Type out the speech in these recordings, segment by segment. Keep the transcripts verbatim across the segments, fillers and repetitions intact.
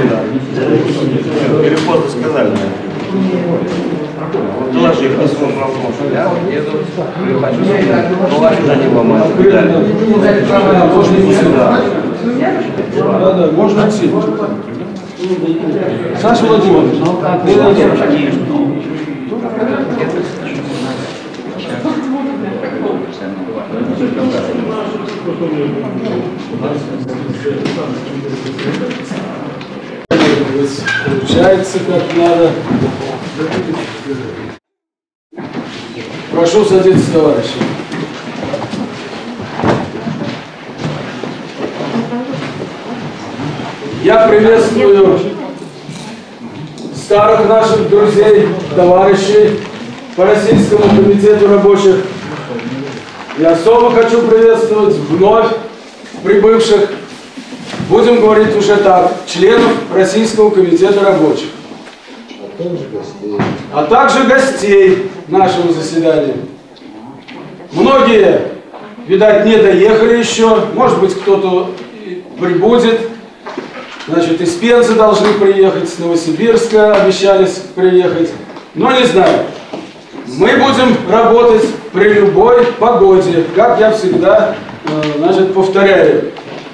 Или поздно сказали. Доложи письмо православия. Я вот еду, хочу доложить на него мать. Можно не сюда. Да, да, можно отсюда. Саша Владимирович, получается как надо. Прошу садиться, товарищи. Я приветствую старых наших друзей, товарищей по Российскому комитету рабочих. И особо хочу приветствовать вновь прибывших, будем говорить уже так, членов Российского комитета рабочих. А также гостей нашего заседания. Многие, видать, не доехали еще, может быть, кто-то прибудет. Значит, из Пензы должны приехать, с Новосибирска обещались приехать. Но не знаю. Мы будем работать при любой погоде, как я всегда, значит, повторяю.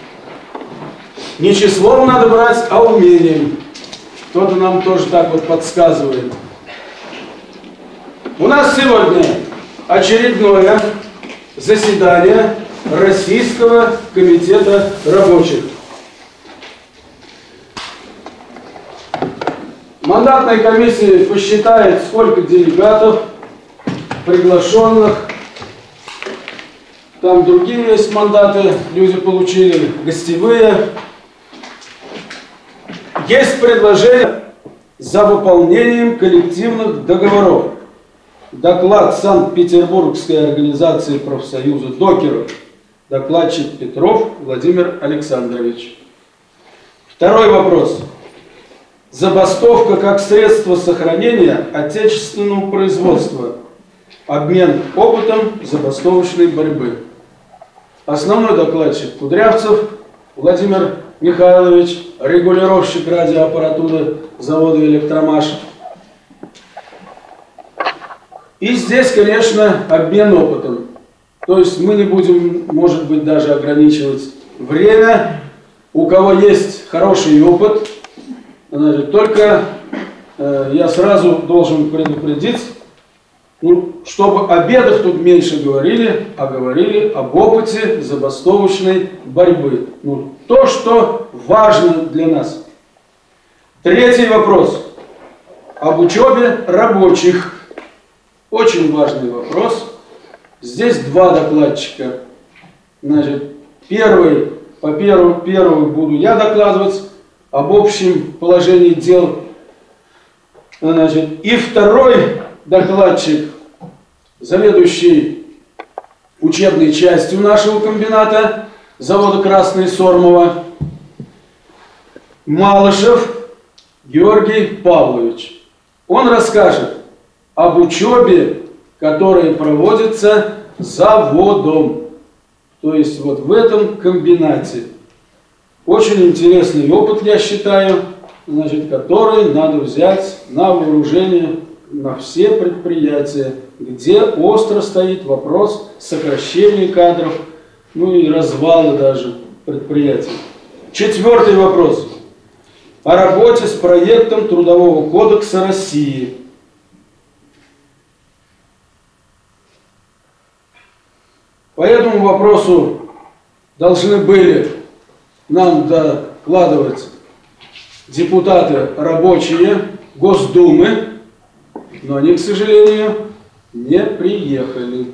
Не числом надо брать, а умением. Кто-то нам тоже так вот подсказывает. У нас сегодня очередное заседание Российского комитета рабочих. Мандатная комиссия посчитает, сколько делегатов, приглашенных. Там другие есть мандаты, люди получили, гостевые. Есть предложение за выполнением коллективных договоров. Доклад Санкт-Петербургской организации профсоюза докеров. Докладчик Петров Владимир Александрович. Второй вопрос. Забастовка как средство сохранения отечественного производства. Обмен опытом забастовочной борьбы. Основной докладчик Кудрявцев Владимир Михайлович, регулировщик радиоаппаратуры завода «Электромаш». И здесь, конечно, обмен опытом. То есть мы не будем, может быть, даже ограничивать время. У кого есть хороший опыт, значит, только э, я сразу должен предупредить, ну, чтобы о бедах тут меньше говорили, а говорили об опыте забастовочной борьбы. Ну, то, что важно для нас. Третий вопрос. Об учебе рабочих. Очень важный вопрос. Здесь два докладчика. Значит, первый, по первому, первому буду я докладывать об общем положении дел. Значит, и второй докладчик, заведующий учебной частью нашего комбината завода «Красный Сормово», Малышев Георгий Павлович. Он расскажет об учебе, которая проводится заводом, то есть вот в этом комбинате. Очень интересный опыт, я считаю, значит, который надо взять на вооружение на все предприятия, где остро стоит вопрос сокращения кадров, ну и развала даже предприятий. Четвертый вопрос. О работе с проектом Трудового кодекса России. По этому вопросу должны были нам докладывать депутаты рабочие Госдумы, но они, к сожалению, не приехали.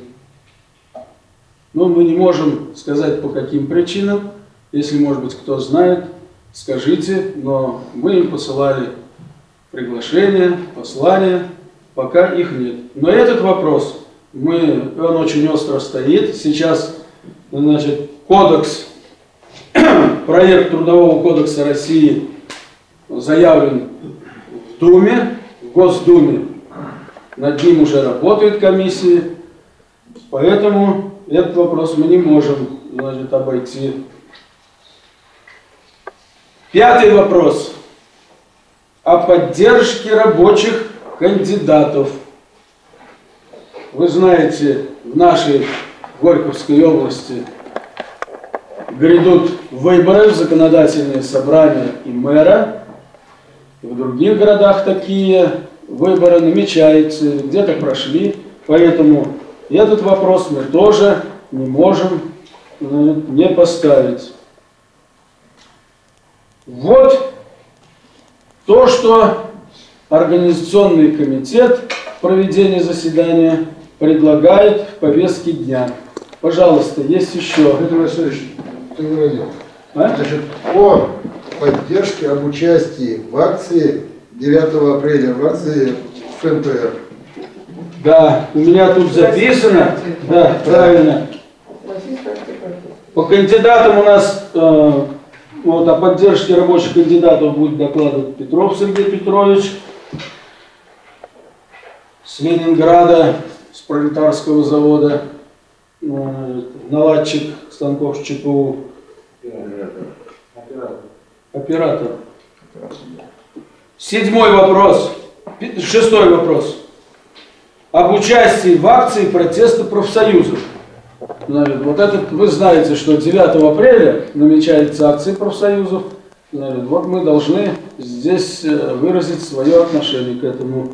Но мы не можем сказать, по каким причинам. Если, может быть, кто знает, скажите, но мы им посылали приглашения, послания, пока их нет. Но этот вопрос, мы, он очень остро стоит. Сейчас, значит, кодекс, проект Трудового кодекса России заявлен в Думе, в Госдуме. Над ним уже работают комиссии, поэтому этот вопрос мы не можем, значит, обойти. Пятый вопрос. о поддержке рабочих кандидатов. Вы знаете, в нашей Горьковской области грядут выборы в законодательные собрания и мэра. И в других городах такие выборы намечаются, где-то прошли. Поэтому этот вопрос мы тоже не можем не поставить. Вот то, что Организационный комитет проведения заседания предлагает в повестке дня. Пожалуйста, есть еще. Дмитрий Васильевич, ты говорил. А? Значит, о поддержке, об участии в акции девятого апреля, в акции ФНТР. Да, у меня тут записано. Да, правильно. По кандидатам у нас э, вот, о поддержке рабочих кандидатов будет докладывать Петров Сергей Петрович с Ленинграда, с пролетарского завода, э, наладчик станков ЧПУ. Оператор. Оператор. Седьмой вопрос. Шестой вопрос. Об участии в акции протеста профсоюзов. Значит, вот этот, вы знаете, что девятого апреля намечается акция профсоюзов. Значит, вот мы должны здесь выразить свое отношение к этому.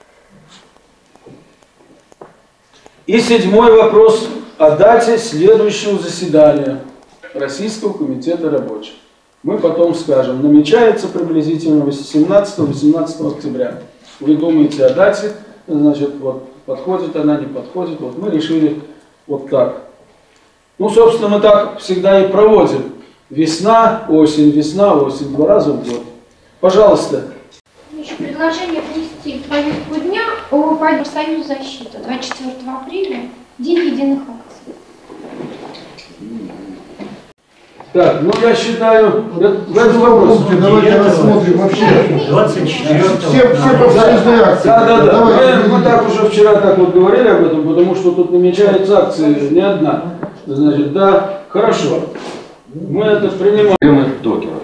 И седьмой вопрос о дате следующего заседания Российского комитета рабочих. Мы потом скажем, намечается приблизительно семнадцатого-восемнадцатого октября. Вы думаете о дате, значит, вот подходит она, не подходит. Вот мы решили вот так. Ну, собственно, мы так всегда и проводим. Весна, осень, весна, осень, два раза в год. Пожалуйста. Предложение внести в повестку дня о профсоюз защиты двадцать четвёртого апреля, День единых акций. Так, ну я считаю, в этом вопросе. Давайте рассмотрим вообще. двадцать четвёртого. Все, все профсоюзные акции. Да, да, да. Давайте. Мы, мы так уже вчера так вот говорили об этом, потому что тут намечается акция не одна. Значит, да, хорошо. Мы это принимаем. Проблемы докеров.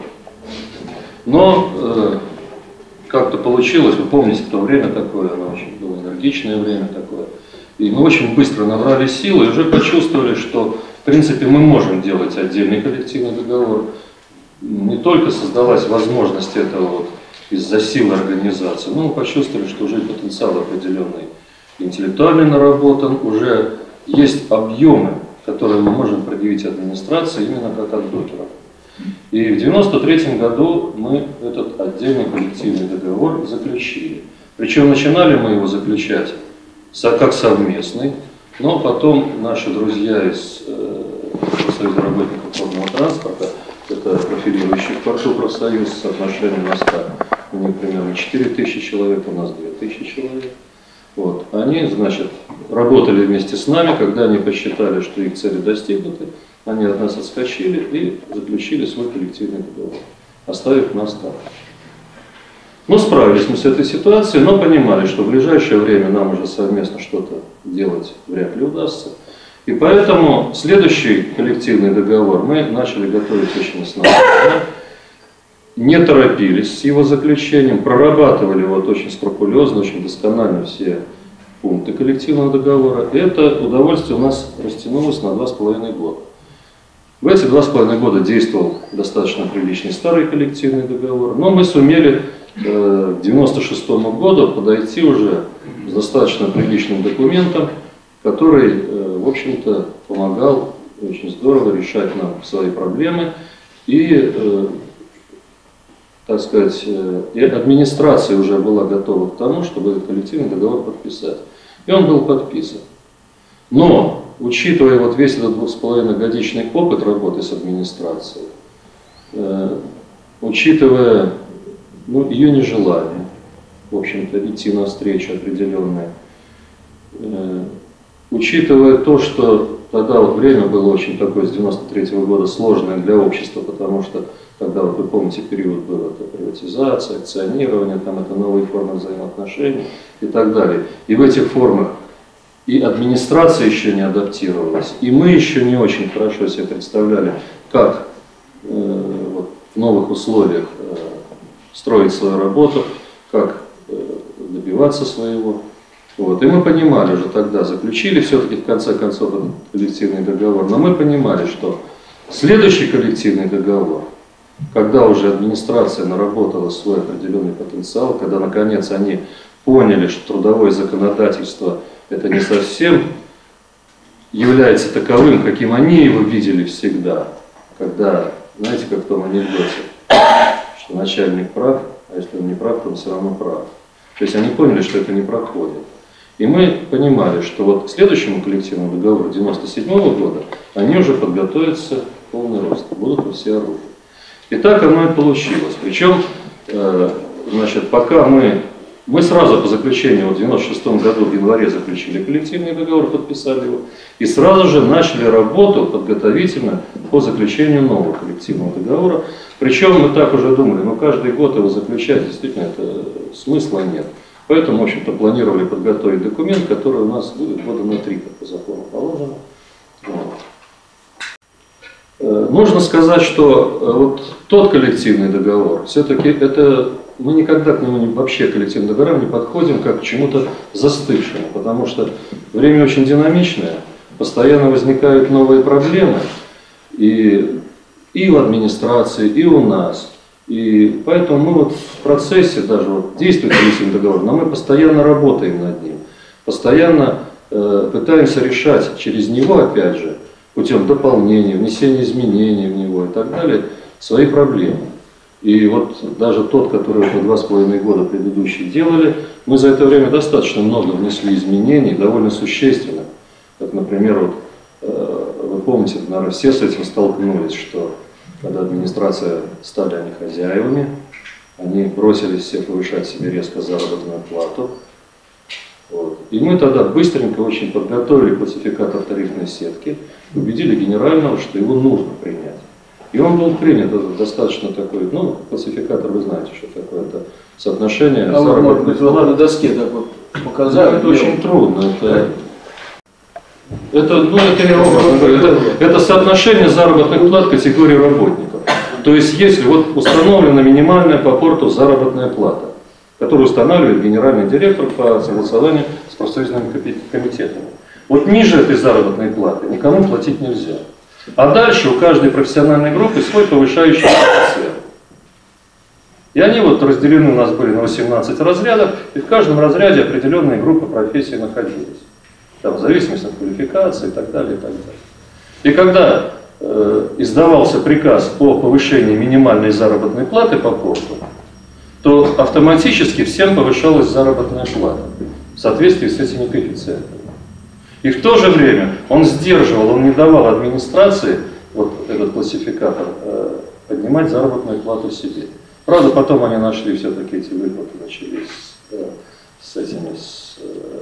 Но э, как-то получилось, вы помните, в то время такое, оно очень было энергичное время такое. И мы очень быстро набрали силы и уже почувствовали, что в принципе мы можем делать отдельный коллективный договор. Не только создалась возможность этого вот из-за силы организации, но мы почувствовали, что уже потенциал определенный интеллектуальный наработан, уже есть объемы, которые мы можем предъявить администрации именно как от докеров. И в девяносто третьем году мы этот отдельный коллективный договор заключили. Причем начинали мы его заключать как совместный, но потом наши друзья из э, Союза работников водного транспорта, это профилирующий в порту профсоюз с соотношением на ста, у них примерно четыре тысячи человек, у нас две тысячи человек. Вот. Они, значит, работали вместе с нами, когда они посчитали, что их цели достигнуты, они от нас отскочили и заключили свой коллективный договор, оставив нас так. Ну, справились мы с этой ситуацией, но понимали, что в ближайшее время нам уже совместно что-то делать вряд ли удастся. И поэтому следующий коллективный договор мы начали готовить очень основательно. Не торопились с его заключением, прорабатывали вот очень скрупулезно, очень досконально все пункты коллективного договора. И это удовольствие у нас растянулось на два с половиной года. В эти два с половиной года действовал достаточно приличный старый коллективный договор, но мы сумели э, к девяносто шестому году подойти уже с достаточно приличным документом, который, э, в общем-то, помогал очень здорово решать нам свои проблемы. И, э, так сказать, э, и администрация уже была готова к тому, чтобы этот коллективный договор подписать. И он был подписан. Но, учитывая вот весь этот двух с половиной годичный опыт работы с администрацией, э, учитывая ну, ее нежелание, в общем-то, идти навстречу определенное, э, учитывая то, что тогда вот время было очень такое, с девяносто третьего года, сложное для общества, потому что тогда, вот вы помните, период был это приватизация, акционирование, там это новые формы взаимоотношений и так далее. И в этих формах и администрация еще не адаптировалась, и мы еще не очень хорошо себе представляли, как э, вот, в новых условиях э, строить свою работу, как добиваться своего. Вот. И мы понимали уже тогда, заключили все-таки в конце концов этот коллективный договор, но мы понимали, что следующий коллективный договор, когда уже администрация наработала свой определенный потенциал, когда наконец они поняли, что трудовое законодательство это не совсем является таковым, каким они его видели всегда, когда, знаете, как в том анекдоте, что начальник прав, а если он не прав, то он все равно прав. То есть они поняли, что это не проходит. И мы понимали, что вот к следующему коллективному договору девяносто седьмого года они уже подготовятся в полный рост, будут во всеоружии. И так оно и получилось. Причем, э, значит, пока мы, мы сразу по заключению, вот в девяносто шестом году в январе заключили коллективный договор, подписали его, и сразу же начали работу подготовительно по заключению нового коллективного договора. Причем мы так уже думали, ну каждый год его заключать действительно это смысла нет. Поэтому, в общем-то, планировали подготовить документ, который у нас будет года на три, как по закону положено. Вот. Нужно сказать, что вот тот коллективный договор, все-таки это мы никогда к нему вообще коллективным договорам не подходим как к чему-то застывшему, потому что время очень динамичное, постоянно возникают новые проблемы и, и в администрации, и у нас. И поэтому мы вот в процессе, даже вот действует коллективный договор, но мы постоянно работаем над ним, постоянно э, пытаемся решать через него, опять же, путем дополнения, внесения изменений в него и так далее, свои проблемы. И вот даже тот, который мы два с половиной года предыдущие делали, мы за это время достаточно много внесли изменений, довольно существенно. Как, например, вот, э, вы помните, наверное, все с этим столкнулись, что когда администрация стали они хозяевами, они бросились все повышать себе резко заработную плату. Вот. И мы тогда быстренько очень подготовили классификатор тарифной сетки, убедили генерального, что его нужно принять. И он был принят, это достаточно такой, ну, классификатор, вы знаете, что такое, это соотношение а заработной платы. На доске так вот показали. Ну, это очень трудно. Это, это, ну, это, я вам говорю, это, это соотношение заработных плат категории работников. То есть, если вот установлена минимальная по порту заработная плата, которую устанавливает генеральный директор по согласованию с профсоюзными комитетами. Вот ниже этой заработной платы никому платить нельзя. А дальше у каждой профессиональной группы свой повышающий коэффициент. И они вот разделены у нас были на восемнадцать разрядов, и в каждом разряде определенные группы профессий находились. Там, в зависимости от квалификации и так далее, и так далее. И когда э, издавался приказ о повышении минимальной заработной платы по порту, то автоматически всем повышалась заработная плата в соответствии с этими коэффициентами. И в то же время он сдерживал, он не давал администрации, вот этот классификатор, э, поднимать заработную плату себе. Правда, потом они нашли все-таки эти выплаты, начались э, с этими, с, э,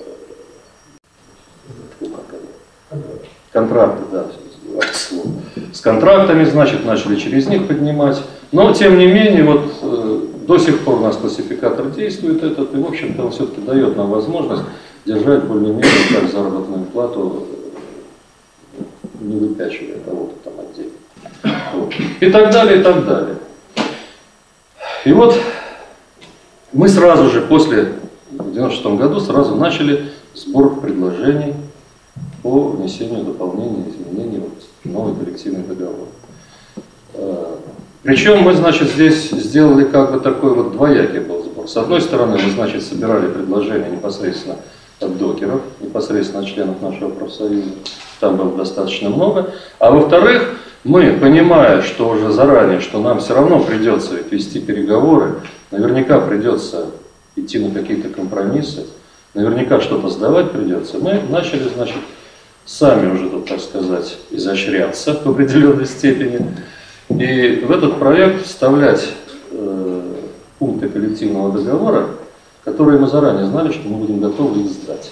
контракты, да, с контрактами, значит, начали через них поднимать. Но, тем не менее, вот э, до сих пор у нас классификатор действует этот, и, в общем-то, он все-таки дает нам возможность держать более-менее так заработную плату, не выпячивая кого-то там отдельно. Вот. И так далее, и так далее. И вот мы сразу же после, в девяносто шестом году, сразу начали сбор предложений по внесению дополнений, изменений в новый коллективный договор. Причем мы, значит, здесь сделали как бы такой вот двоякий был сбор. С одной стороны, мы, значит, собирали предложения непосредственно от докеров, непосредственно от членов нашего профсоюза. Там было достаточно много. А во-вторых, мы, понимая, что уже заранее, что нам все равно придется вести переговоры, наверняка придется идти на какие-то компромиссы, наверняка что-то сдавать придется, мы начали, значит, сами уже тут, так сказать, изощряться в определенной степени. И в этот проект вставлять э, пункты коллективного договора, которые мы заранее знали, что мы будем готовы их сдать.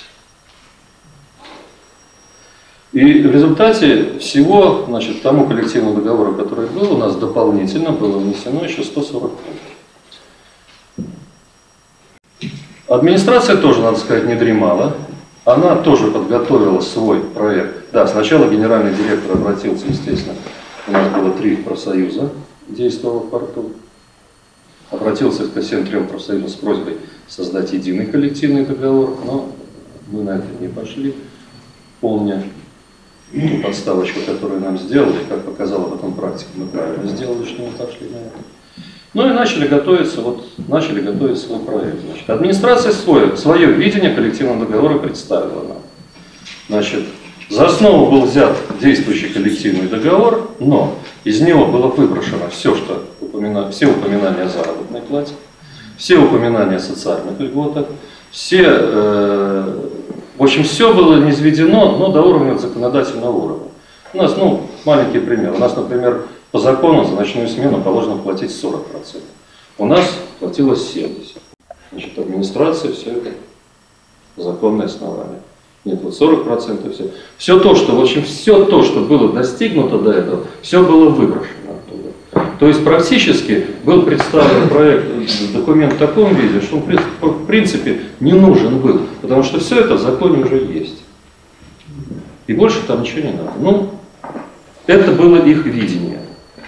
И в результате всего, значит, тому коллективному договору, который был, у нас дополнительно было внесено еще сто сорок пунктов. Администрация тоже, надо сказать, не дремала. Она тоже подготовила свой проект. Да, сначала генеральный директор обратился, естественно, у нас было три профсоюза, действовало в порту. обратился к всем трем профсоюзам с просьбой создать единый коллективный договор, но мы на это не пошли, помня ту подставочку, которую нам сделали, как показала потом практика, мы правильно сделали, что мы пошли на это. Ну и начали готовиться, вот, начали готовить свой проект. Значит, администрация свое, свое видение коллективного договора представила нам. Значит, за основу был взят действующий коллективный договор, но из него было выброшено все, что упомина... все упоминания о заработной плате, все упоминания о социальных льготах, все, э... в общем, все было низведено, но до уровня законодательного уровня. У нас, ну, маленький пример. У нас, например, по закону за ночную смену положено платить сорок процентов. У нас платилось семьдесят процентов. Значит, администрация все это законное основание. Нет, вот сорок процентов все. Все то, что, в общем, все то, что было достигнуто до этого, все было выброшено оттуда. То есть практически был представлен проект, документ в таком виде, что он в принципе не нужен был, потому что все это в законе уже есть. И больше там ничего не надо. Ну, это было их видение.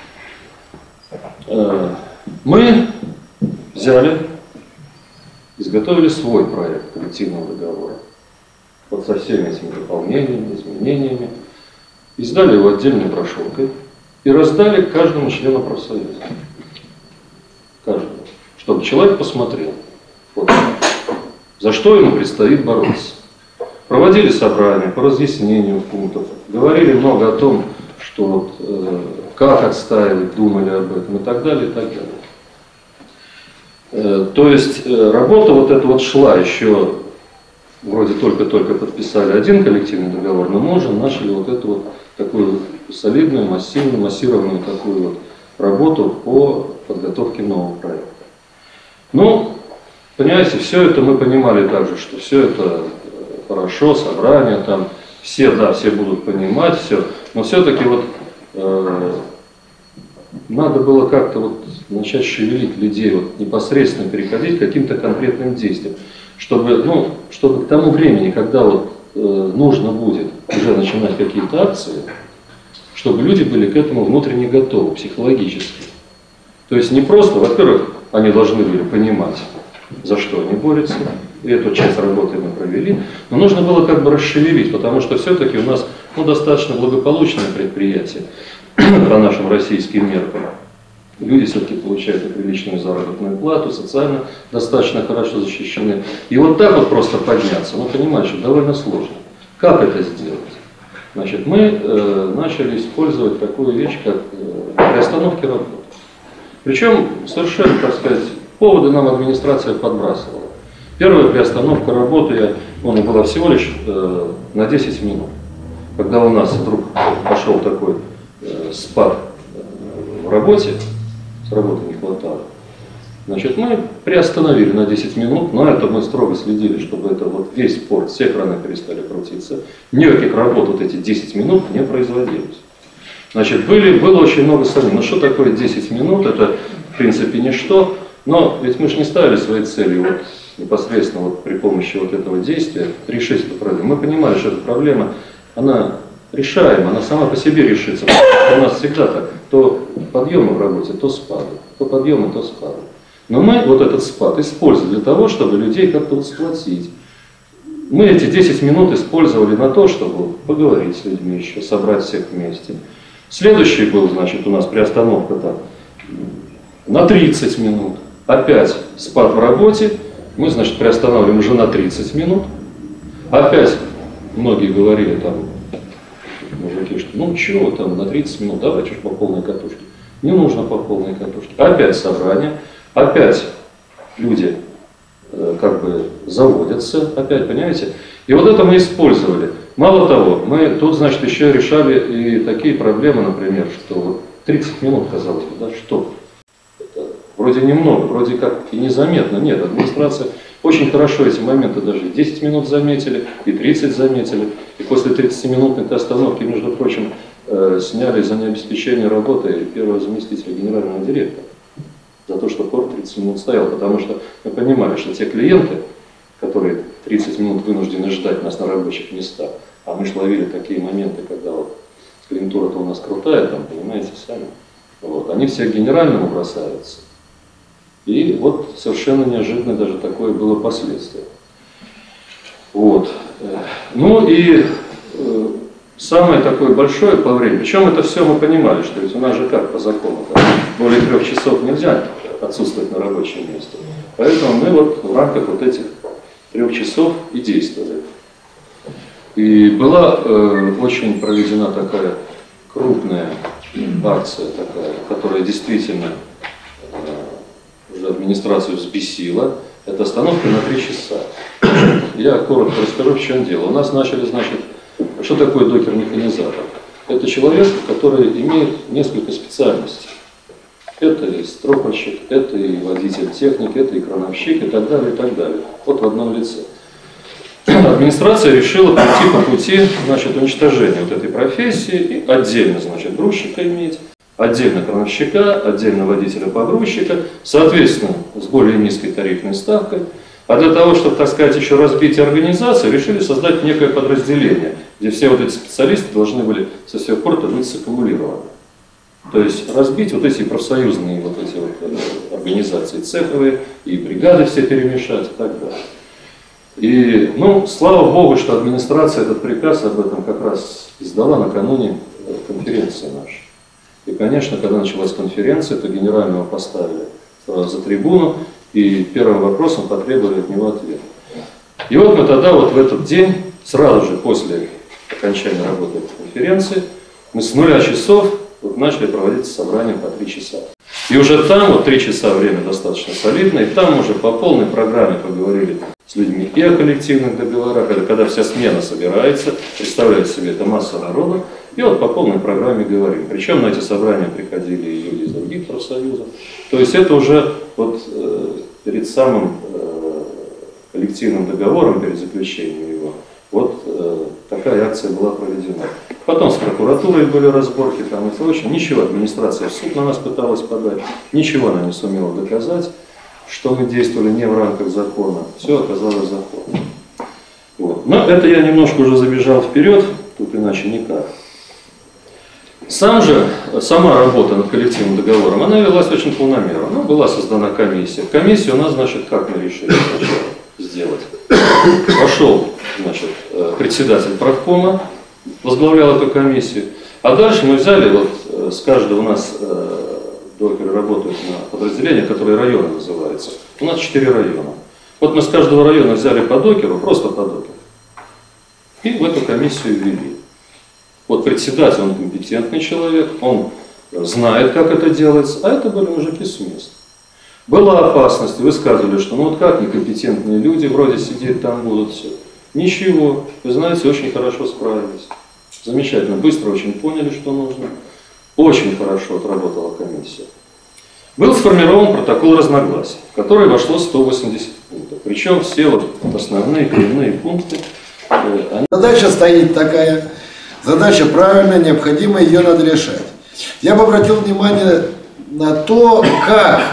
Мы взяли, изготовили свой проект коллективного договора. Вот со всеми этими дополнениями, изменениями. Издали его отдельной брошюркой и раздали каждому члену профсоюза. Каждому. Чтобы человек посмотрел, вот, за что ему предстоит бороться. Проводили собрания по разъяснению пунктов. Говорили много о том, что вот, э, как отстаивать, думали об этом и так далее, и так далее. Э, то есть э, работа вот эта вот шла еще, вроде только-только подписали один коллективный договор, но мы уже начали вот эту вот такую солидную, массивную, массированную такую вот работу по подготовке нового проекта. Ну, понимаете, все это мы понимали также, что все это хорошо, собрания там, все, да, все будут понимать, все, но все-таки вот э, надо было как-то вот начать шевелить людей, вот непосредственно переходить к каким-то конкретным действиям, чтобы, ну, чтобы к тому времени, когда вот э, нужно будет уже начинать какие-то акции, чтобы люди были к этому внутренне готовы, психологически. То есть не просто, во-первых, они должны были понимать, за что они борются, и эту часть работы мы провели, но нужно было как бы расшевелить, потому что все-таки у нас, ну, достаточно благополучное предприятие по нашим российским меркам. Люди все-таки получают приличную заработную плату, социально достаточно хорошо защищены. И вот так вот просто подняться, ну, понимаете, что довольно сложно. Как это сделать? Значит, мы э, начали использовать такую вещь, как э, приостановки работы. Причем совершенно, так сказать, поводы нам администрация подбрасывала. Первая приостановка работы, она была всего лишь э, на десять минут. Когда у нас вдруг пошел такой э, спад э, в работе, с работы не хватало, значит, мы приостановили на десять минут, но это мы строго следили, чтобы это вот весь порт, все краны перестали крутиться. Никаких работ вот эти десять минут не производилось. Значит, были, было очень много сомнений. Ну что такое десять минут? Это в принципе ничто. Но ведь мы же не ставили своей целью вот, непосредственно вот, при помощи вот этого действия решить эту проблему. Мы понимали, что эта проблема, она решаема, она сама по себе решится. У нас всегда так, то подъемы в работе, то спады, то подъемы, то спады. Но мы вот этот спад использовали для того, чтобы людей как-то вот сплотить. Мы эти десять минут использовали на то, чтобы поговорить с людьми еще, собрать всех вместе. Следующий был, значит, у нас приостановка там на тридцать минут. Опять спад в работе, мы, значит, приостанавливаем уже на тридцать минут. Опять многие говорили там, мужики, что ну чего там на тридцать минут, давайте уж по полной катушке. Не нужно по полной катушке. Опять собрание, опять люди э, как бы заводятся, опять, понимаете? И вот это мы использовали. Мало того, мы тут, значит, еще решали и такие проблемы, например, что вот тридцать минут, казалось бы, да, что? Это вроде немного, вроде как и незаметно. Нет, администрация очень хорошо эти моменты даже десять минут заметили, и тридцать заметили. И после тридцатиминутной остановки, между прочим, э, сняли за необеспечение работы первого заместителя генерального директора. За то, что порт тридцать минут стоял. Потому что мы понимали, что те клиенты, которые тридцать минут вынуждены ждать нас на рабочих местах, а мы же ловили такие моменты, когда вот клиентура-то у нас крутая, там, понимаете, сами, вот, они все к генеральному бросаются. И вот совершенно неожиданно даже такое было последствие. Вот. Ну и э, самое такое большое по времени, причем это все мы понимали, что ведь у нас же как по закону, да, более трех часов нельзя отсутствовать на рабочем месте. Поэтому мы вот в рамках вот этих трех часов и действовали. И была э, очень проведена такая крупная акция, такая, которая действительно э, уже администрацию взбесила. Это остановка на три часа. Я коротко расскажу, в чем дело. У нас начали, значит, что такое докер-механизатор? Это человек, который имеет несколько специальностей. Это и стропольщик, это и водитель техники, это и крановщик и так далее, и так далее. Вот в одном лице. Администрация решила пойти по пути, значит, уничтожения вот этой профессии и отдельно, значит, грузчика иметь, отдельно крановщика, отдельно водителя-погрузчика, соответственно, с более низкой тарифной ставкой. А для того, чтобы, так сказать, еще разбить организацию, решили создать некое подразделение, где все вот эти специалисты должны были со всех порта быть саккумулированы. То есть разбить вот эти профсоюзные вот эти вот организации цеховые и бригады все перемешать и так далее. И, ну, слава Богу, что администрация этот приказ об этом как раз издала накануне конференции нашей. И, конечно, когда началась конференция, то генерального поставили за трибуну, и первым вопросом потребовали от него ответ. И вот мы тогда вот в этот день, сразу же после окончания работы этой конференции, мы с нуля часов вот начали проводить собрания по три часа. И уже там, вот три часа время достаточно солидное, и там уже по полной программе поговорили с людьми и о коллективных договорах, это когда вся смена собирается, представляет себе это масса народа, и вот по полной программе говорим. Причем на эти собрания приходили и люди из других профсоюзов. То есть это уже вот э, перед самым э, коллективным договором, перед заключением его, вот э, такая акция была проведена. Потом с прокуратурой были разборки там и прочее. Ничего, администрация в суд на нас пыталась подать, ничего она не сумела доказать, что мы действовали не в рамках закона. Все оказалось законом. Вот. Но это я немножко уже забежал вперед, тут иначе никак. Сам же, сама работа над коллективным договором, она велась очень планомерно. Ну, была создана комиссия. Комиссия у нас, значит, как мы решили сначала сделать? Пошел, значит, председатель правкома, возглавлял эту комиссию. А дальше мы взяли, вот с каждого у нас докеры работают на подразделениях, которые районы называются. У нас четыре района. Вот мы с каждого района взяли по докеру, просто по докеру. И в эту комиссию ввели. Вот председатель, он компетентный человек, он знает, как это делается, а это были мужики с места. Была опасность, высказывали, что ну вот как некомпетентные люди вроде сидеть там будут все. Ничего, вы знаете, очень хорошо справились. Замечательно, быстро очень поняли, что нужно. Очень хорошо отработала комиссия. Был сформирован протокол разногласий, в который вошло сто восемьдесят пунктов. Причем все вот основные коренные пункты. Они... Задача стоит такая. Задача правильная, необходимая, ее надо решать. Я бы обратил внимание на то, как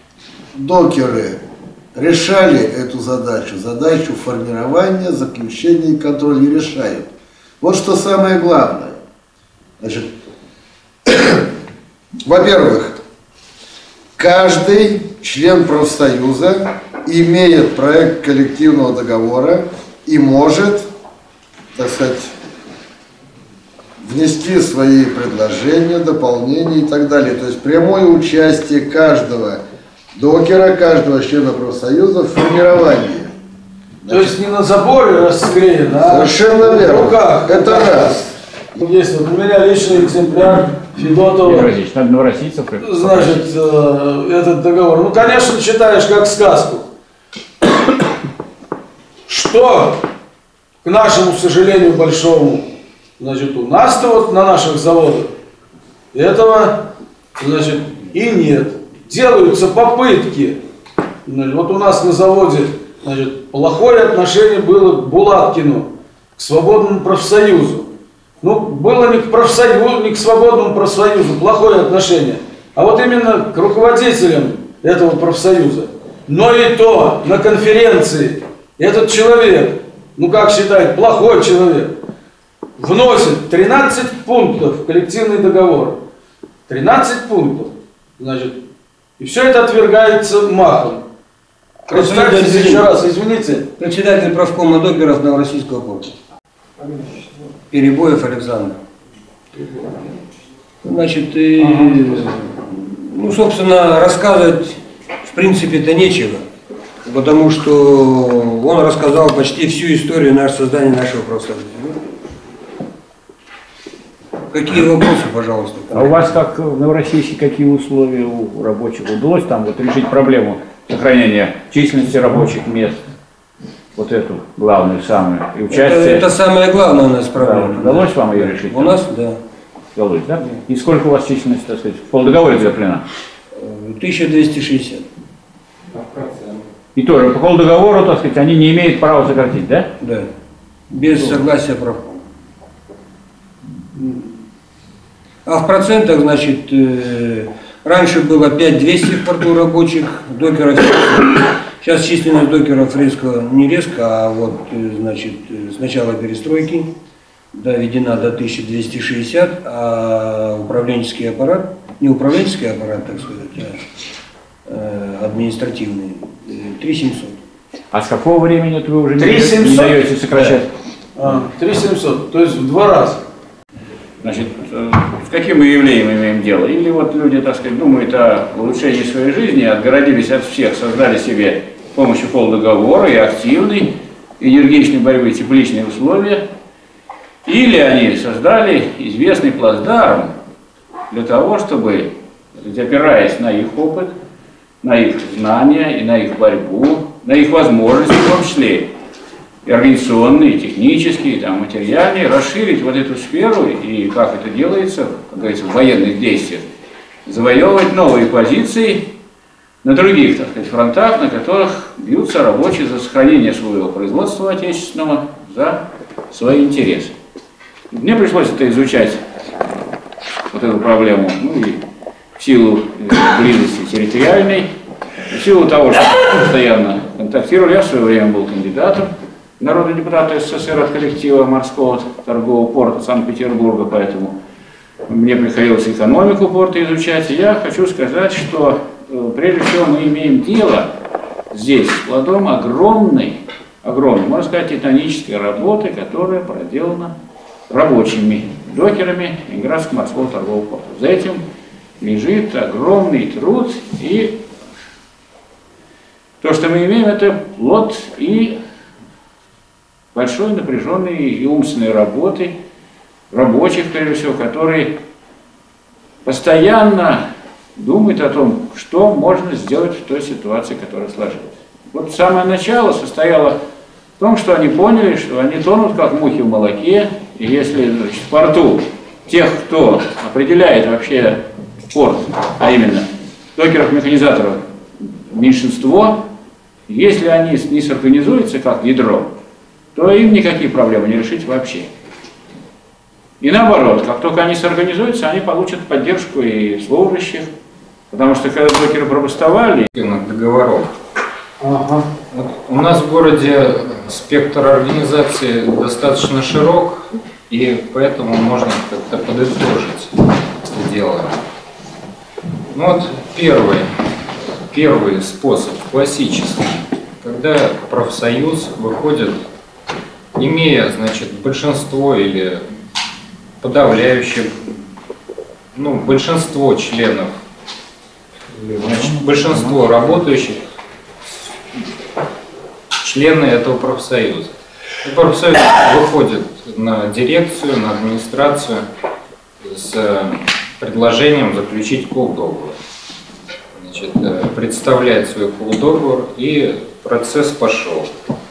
докеры решали эту задачу, задачу формирования, заключения и контроля, и решают. Вот что самое главное. Значит, во-первых, каждый член профсоюза имеет проект коллективного договора и может, так сказать, внести свои предложения, дополнения и так далее. То есть прямое участие каждого докера, каждого члена профсоюза в формировании. Значит, то есть не на заборе расклеено, а совершенно верно. В руках. Это раз. Есть вот у меня личный экземпляр Федотова. Надо новороссийцев. Значит, э, этот договор. Ну, конечно, читаешь как сказку. Что, к нашему сожалению большому, значит, у нас-то вот на наших заводах этого, значит, и нет. Делаются попытки. Вот у нас на заводе, значит, плохое отношение было к Булаткину, к свободному профсоюзу. Ну, было не к профсоюзу, не к свободному профсоюзу плохое отношение, а вот именно к руководителям этого профсоюза. Но и то на конференции этот человек, ну как считает, плохой человек, вносит тринадцать пунктов в коллективный договор. тринадцать пунктов. Значит, И все это отвергается махом. Представьте еще раз, извините. Председатель правкома докеров Новороссийского порта. Перебоев Александр. Значит, и, ну, собственно, рассказывать в принципе-то нечего, потому что он рассказал почти всю историю нашего создания нашего профсоюза. Какие вопросы, пожалуйста? А у вас, как в Новороссийске, какие условия у рабочих? Удалось там вот решить проблему сохранения численности рабочих мест? Вот эту главную, самую. И участие. Это, это самое главное у нас проблема. Да, удалось вам ее решить? У нас, да. Удалось, да? И сколько у вас численность, так сказать, в полдоговоре закреплена? тысяча двести шестьдесят. И тоже по полдоговору, так сказать, они не имеют права сократить, да? Да. Без согласия правкома. А в процентах, значит, э, раньше было пять тысяч двести в порту рабочих, докеров. Сейчас численность докеров резко, не резко, а вот, э, значит, с начала перестройки доведена до тысячи двухсот шестидесяти, а управленческий аппарат, не управленческий аппарат, так сказать, а э, административный, э, три тысячи семьсот. А с какого времени это вы уже не, три тысячи семьсот? не даете сокращать? три тысячи семьсот, то есть в два раза. Значит, с каким мы явлением имеем дело? Или вот люди, так сказать, думают о улучшении своей жизни, отгородились от всех, создали себе с помощью полдоговора и активной, энергичной борьбы тепличные условия, или они создали известный плацдарм для того, чтобы, опираясь на их опыт, на их знания и на их борьбу, на их возможности в том числе, и организационные, и технические, там, материальные, расширить вот эту сферу и, как это делается, как говорится, в военных действиях, завоевывать новые позиции на других, так сказать, фронтах, на которых бьются рабочие за сохранение своего производства отечественного, за свои интересы. Мне пришлось это изучать, вот эту проблему, ну и в силу близости территориальной, в силу того, что постоянно контактировал, я в свое время был кандидатом народного депутата СССР от коллектива морского торгового порта Санкт-Петербурга, поэтому мне приходилось экономику порта изучать. И я хочу сказать, что прежде всего мы имеем дело здесь с плодом огромной, огромной, можно сказать, титанической работы, которая проделана рабочими докерами Ленинградского морского торгового порта. За этим лежит огромный труд, и то, что мы имеем, это плод и большой напряженной и умственной работы рабочих, прежде всего, которые постоянно думают о том, что можно сделать в той ситуации, которая сложилась. Вот самое начало состояло в том, что они поняли, что они тонут, как мухи в молоке, и если, значит, в порту тех, кто определяет вообще порт, а именно докеров-механизаторов, меньшинство, если они не сорганизуются как ядро, то им никакие проблемы не решить вообще. И наоборот, как только они сорганизуются, они получат поддержку и служащих, потому что когда докеры пробастовали... Договоров. Ага. Вот у нас в городе спектр организации достаточно широк, и поэтому можно как-то подытожить это дело. Ну вот первый, первый способ, классический, когда профсоюз выходит, имея, значит, большинство или подавляющее, ну, большинство членов, значит, большинство работающих, члены этого профсоюза. И профсоюз выходит на дирекцию, на администрацию с предложением заключить колл-договор. Значит, представляет свой колл-договор, и процесс пошел.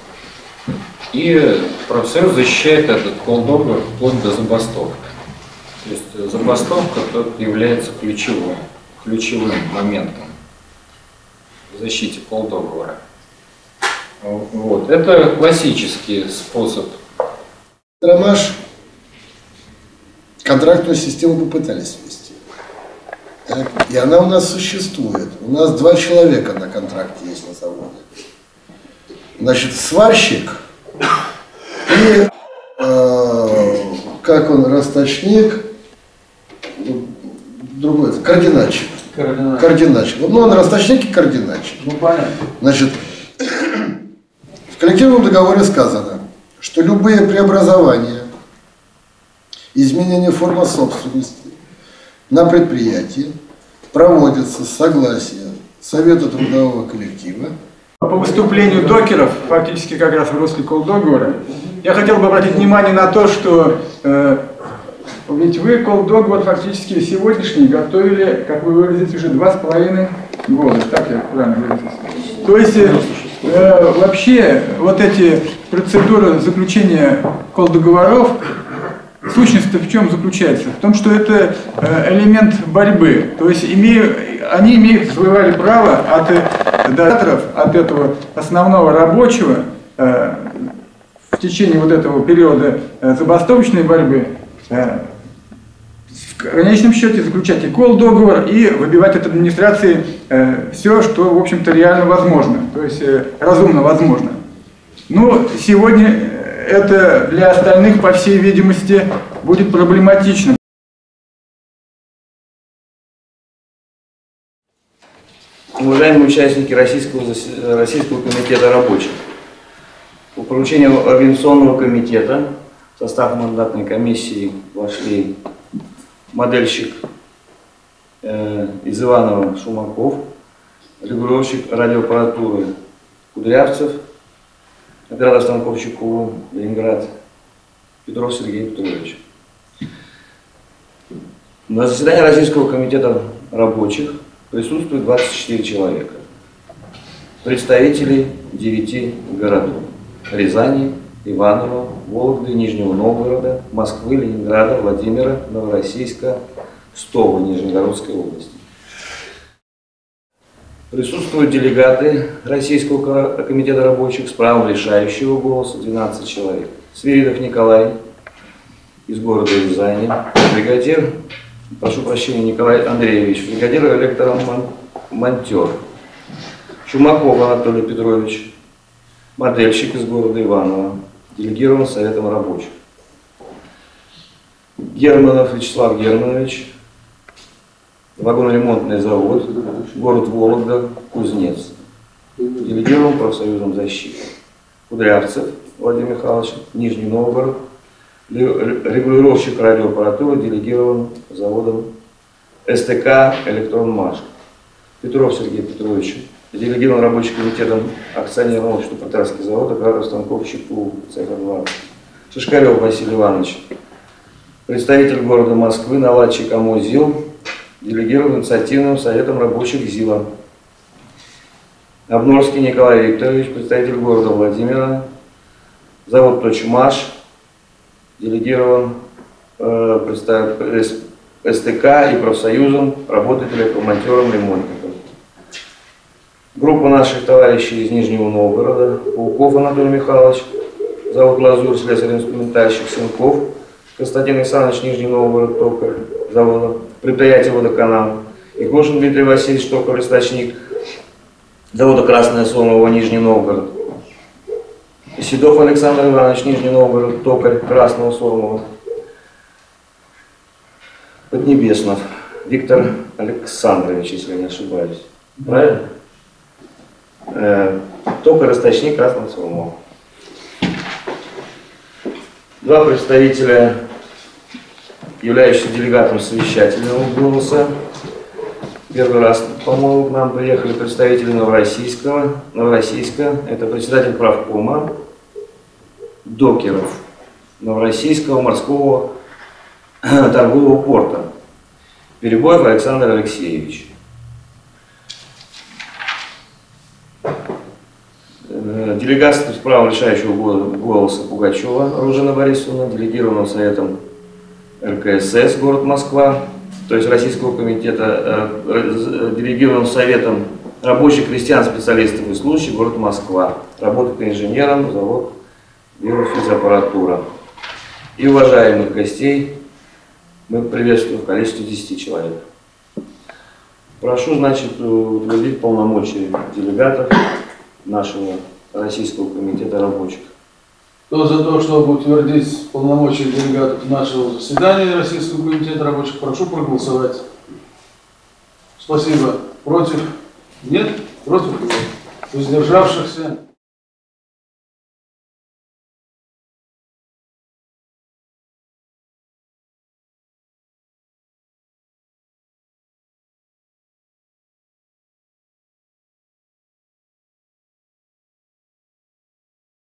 И профсоюз защищает этот колл-договор вплоть до забастовки. То есть забастовка тут является ключевым, ключевым моментом в защите колл-договора. Вот. Это классический способ. Ромаш контрактную систему попытались ввести. Так? И она у нас существует. У нас два человека на контракте есть на заводе. Значит, сварщик и, э, как он, расточник, другой, координатчик. Координач. Координач. Ну, он росточник и координач. Ну, понятно. Значит, в коллективном договоре сказано, что любые преобразования, изменения формы собственности на предприятии проводятся с согласия Совета трудового коллектива. По выступлению докеров, фактически как раз в русле колл-договора, я хотел бы обратить внимание на то, что э, ведь вы колл-договор фактически сегодняшний готовили, как вы выразились, уже два с половиной года, так я правильно выразился. То есть э, вообще вот эти процедуры заключения колл-договоров, сущность-то в чем заключается? В том, что это элемент борьбы. То есть имею, они имеют, завоевали право от донаторов, от этого основного рабочего э, в течение вот этого периода э, забастовочной борьбы э, в конечном счете заключать и колл-договор, и выбивать от администрации э, все, что, в общем-то, реально возможно, то есть э, разумно возможно. Но сегодня это для остальных, по всей видимости, будет проблематично. Уважаемые участники Российского, Российского комитета рабочих, по поручению Организационного комитета в состав мандатной комиссии вошли модельщик э, из Иванова Шумаков, регулировщик радиоаппаратуры Кудрявцев, оператор станков Чукова, Ленинград, Петров Сергей Петрович. На заседании Российского комитета рабочих присутствует двадцать четыре человека, представителей девяти городов: Рязани, Иванова, Вологды, Нижнего Новгорода, Москвы, Ленинграда, Владимира, Новороссийска, Пскова, Нижегородской области. Присутствуют делегаты Российского комитета рабочих с правом решающего голоса, двенадцать человек. Свиридов Николай из города Рязани, бригадир, прошу прощения, Николай Андреевич, бригадир электромонтер. Шумаков Анатолий Петрович, модельщик из города Иваново, делегирован Советом рабочих. Германов Вячеслав Германович, вагоноремонтный завод, город Вологда, Кузнец, делегирован профсоюзом защиты. Кудрявцев Владимир Михайлович, Нижний Новгород, регулировщик радиоаппаратуры, делегирован заводом СТК «Электронмаш». Петров Сергей Петрович, делегирован рабочим комитетом акционерного общества «Протарский завод», оператор станков ЧПУ, цеха два. Шишкарев Василий Иванович, представитель города Москвы, наладчик АМО-ЗИЛ, делегирован инициативным советом рабочих ЗИЛа. Обнорский Николай Викторович, представитель города Владимира, завод «Точмаш», делегирован э, представитель СТК и профсоюзом, работает электромонтером, ремонтником. Группа наших товарищей из Нижнего Новгорода: Пауков Анатолий Михайлович, завод «Лазур», слесарь-инструментальщик, Сенков Константин Александрович, Нижний Новгород, токарь, завода, предприятие «Водоканал», Егошин Дмитрий Васильевич, токарь, источник, завода «Красная Сомова», Нижний Новгород. Седов Александр Иванович, Нижний Новгород, токарь, Красного Сомова. Поднебеснов Виктор Александрович, если я не ошибаюсь. Правильно? Э, токарь, источник, Красного Сомова. Два представителя, являющихся делегатом совещательного голоса. Первый раз, по-моему, к нам приехали представители Новороссийского. Новороссийска – это председатель правкома докеров Новороссийского морского торгового порта Перебоев Александр Алексеевич. Делегация с правом решающего голоса Пугачева Ружина Борисовна, делегирована Советом РКСС город Москва, то есть Российского комитета, э, делегирован Советом рабочих, крестьян, специалистов и служащих город Москва, работает инженером, завод биофизаппаратура. И уважаемых гостей мы приветствуем в количестве десяти человек. Прошу, значит, утвердить полномочия делегатов нашего Российского комитета рабочих. Кто за то, чтобы утвердить полномочия делегатов нашего заседания Российского комитета рабочих, прошу проголосовать. Спасибо. Против? Нет? Против? Воздержавшихся?